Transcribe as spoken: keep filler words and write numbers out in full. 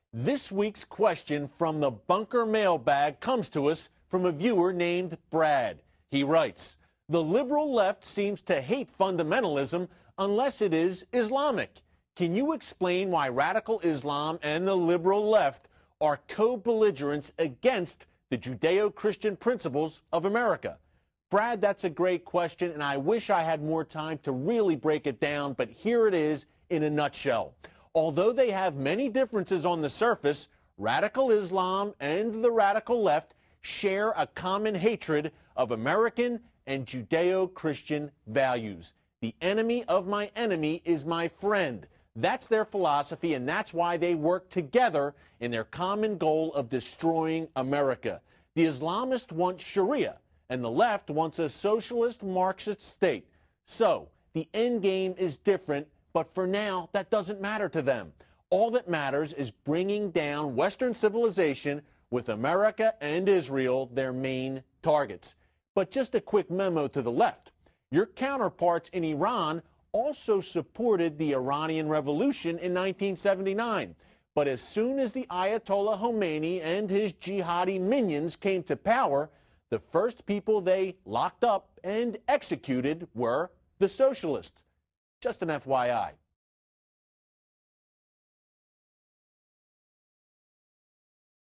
This week's question from the bunker mailbag comes to us from a viewer named Brad. He writes, "The liberal left seems to hate fundamentalism unless it is Islamic. Can you explain why radical Islam and the liberal left are co-belligerents against the Judeo-Christian principles of America?" Brad, that's a great question, and I wish I had more time to really break it down, but here it is in a nutshell. Although they have many differences on the surface, radical Islam and the radical left share a common hatred of American and Judeo-Christian values. The enemy of my enemy is my friend. That's their philosophy, and that's why they work together in their common goal of destroying America. The Islamists want Sharia, and the left wants a socialist Marxist state. So, the end game is different, but for now, that doesn't matter to them. All that matters is bringing down Western civilization with America and Israel their main targets. But just a quick memo to the left. Your counterparts in Iran also supported the Iranian Revolution in nineteen seventy-nine. But as soon as the Ayatollah Khomeini and his jihadi minions came to power, the first people they locked up and executed were the socialists. Just an F Y I.